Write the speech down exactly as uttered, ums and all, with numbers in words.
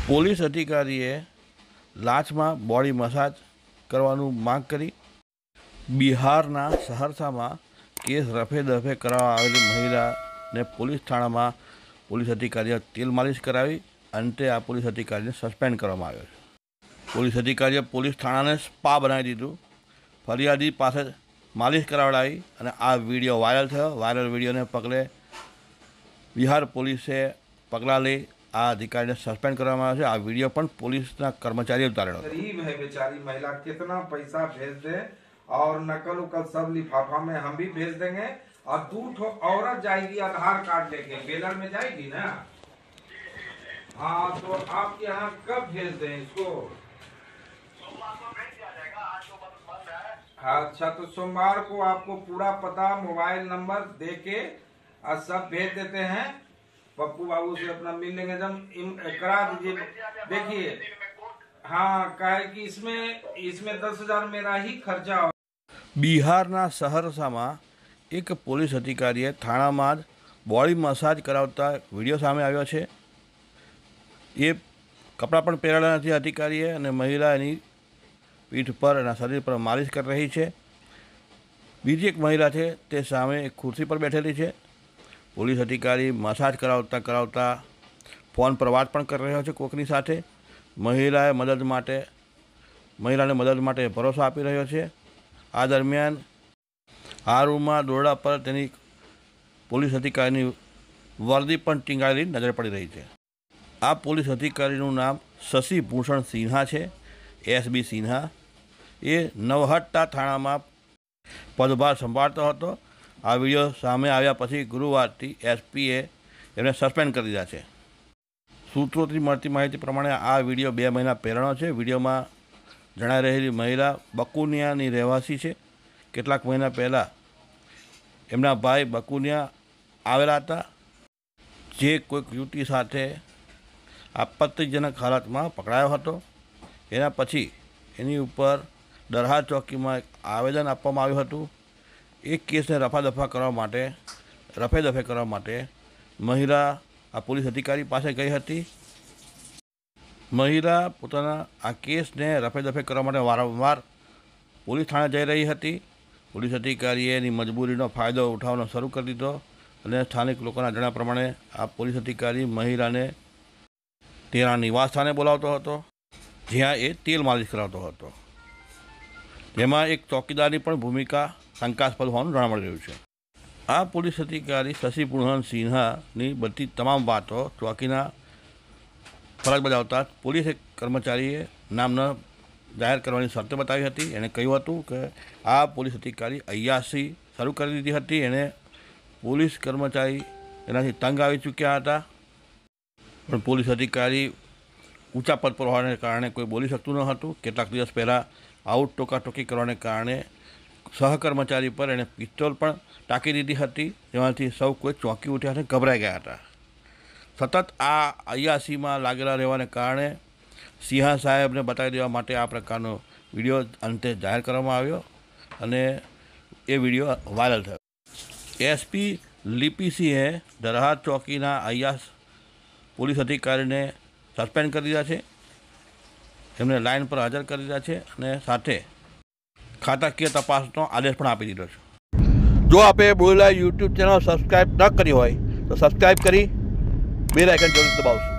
Police અધિકારીએ લાંચમાં body massage કરવાનું માંગ કરી બિહારના સહરસામાં કેસ રફે દફે કરવા આવેલી મહિલાને પોલીસ થાણામાં પોલીસ અધિકારીએ તેલ માલિશ કરાવી અંતે આ પોલીસ અધિકારીને સસ્પેન્ડ કરવામાં આવ્યો છે। પોલીસ અધિકારીએ પોલીસ થાણાને સ્પા બનાવી દીધું, ફરિયાદી પાસે માલિશ કરાવડાવી અને આ વિડીયો વાયરલ થયો। વાયરલ વિડીયોને પગલે બિહાર પોલીસે પગલાં લઈ આ अधिकारी सस्पेंड કરવામાં આવ્યો છે। આ વિડીયો પણ પોલીસના કર્મચારીએ ઉતારેલો હતો। गरीब है बेचारी महिला, कितना पैसा भेज दे और नकल उकल सब लिफाफा में हम भी भेज देंगे और दो ठो औरत जाएगी आधार कार्ड लेके, बेलर में जाएगी ना। हाँ तो आप यहाँ कब भेज दें इसको? सोमवार को भेज दिया जाएगा, आज तो बंद है। अच्छा तो सोमवार को आपको पूरा पता मोबाइल नंबर दे के और सब भेज देते हैं। पप्पू बाबू से अपना मिल लेंगे, जब करा दीजिए। देखिए हाँ कहे कि इसमें इसमें दस हजार मेरा ही खर्चा हो। બિહારના સહરસામાં એક પોલીસ અધિકારીએ થાણામાં જ બોડી મસાજ કરાવતા વિડીયો સામે આવ્યો છે। એ કપડાં પણ પહેરેલા નથી અધિકારીએ અને મહિલા એની પીઠ પર એના શરીર પર માલિશ કરી રહી છે। બીજી એક મહિલા છે તે સામે એક ખુરશી પર બેઠેલી છે। પોલીસ અધિકારી મસાજ કરાવતા કરાવતા ફોન પર વાત પણ કરી રહ્યો છે કોકની સાથે। મહિલાએ મદદ માટે મહિલાને મદદ માટે ભરોસો આપી રહ્યો છે। આ દરમિયાન આ રૂમમાં દોરડા પર તેની પોલીસ અધિકારીની વર્દી પણ ટીંગાળેલી નજરે પડી રહી છે। આ પોલીસ અધિકારીનું નામ શશી ભૂષણ સિન્હા છે, એસ બી સિન્હા। એ નવહટ્ટા થાણામાં પદભાર સંભાળતો હતો। આ વિડીયો સામે આવ્યા પછી ગુરુવારથી એસપીએ એમને સસ્પેન્ડ કરી દીધા છે। સૂત્રોથી મળતી માહિતી પ્રમાણે આ વિડીયો બે મહિના પહેલાંનો છે। વિડીયોમાં જણાઈ રહેલી મહિલા બકુનિયાની રહેવાસી છે। કેટલાક મહિના પહેલાં એમના ભાઈ બકુનિયા આવેલા હતા, જે કોઈક યુવતી સાથે આપત્તિજનક હાલતમાં પકડાયો હતો। એના પછી એની ઉપર દરહા ચોકીમાં એક આવેદન આપવામાં આવ્યું હતું। એક કેસને રફા દફા કરવા માટે રફે દફે કરવા માટે મહિલા આ પોલીસ અધિકારી પાસે ગઈ હતી। મહિલા પોતાના આ કેસને રફે દફે કરવા માટે વારંવાર પોલીસ થાણે જઈ રહી હતી। પોલીસ અધિકારીએ એની મજબૂરીનો ફાયદો ઉઠાવવાનો શરૂ કરી દીધો અને સ્થાનિક લોકોના જણાવ્યા પ્રમાણે આ પોલીસ અધિકારી મહિલાને તેના નિવાસ સ્થાને બોલાવતો હતો, જ્યાં એ તેલ માલિશ કરાવતો હતો। જેમાં એક ચોકીદારની પણ ભૂમિકા શંકાસ્પદ હોવાનું જાણવા મળી રહ્યું છે। આ પોલીસ અધિકારી શશી ભૂષણ સિન્હાની બધી તમામ વાતો ચોકીના ફરજ બજાવતા પોલીસ કર્મચારીએ નામ ન જાહેર કરવાની શરત બતાવી હતી। એણે કહ્યું હતું કે આ પોલીસ અધિકારી અય્યાસી શરૂ કરી દીધી હતી। એણે પોલીસ કર્મચારી એનાથી તંગ આવી ચૂક્યા હતા, પણ પોલીસ અધિકારી ઊંચા પદ પર હોવાને કારણે કોઈ બોલી શકતું ન હતું। કેટલાક દિવસ પહેલાં આઉટ ટોકાટોકી કરવાને કારણે સહકર્મચારી પર એણે પિસ્તોલ પણ ટાંકી દીધી હતી, જેમાંથી સૌ કોઈ ચોંકી ઉઠ્યા અને ગભરાઈ ગયા હતા। સતત આ અયાસીમાં લાગેલા રહેવાને કારણે સિંહા સાહેબને બતાવી દેવા માટે આ પ્રકારનો વિડીયો અંતે જાહેર કરવામાં આવ્યો અને એ વિડીયો વાયરલ થયો। એસપી લિપિસિંહે દરહાદ ચોકીના અયાસ પોલીસ અધિકારીને સસ્પેન્ડ કરી દીધા છે, એમને લાઇન પર હાજર કરી દીધા છે અને સાથે ખાતાકીય તપાસનો આદેશ પણ આપી દીધો છે। જો આપે બોલેલા યુટ્યુબ ચેનલ સબસ્ક્રાઈબ ન કરી હોય તો સબસ્ક્રાઈબ કરી બેલ આઇકન જરૂર દબાવશો।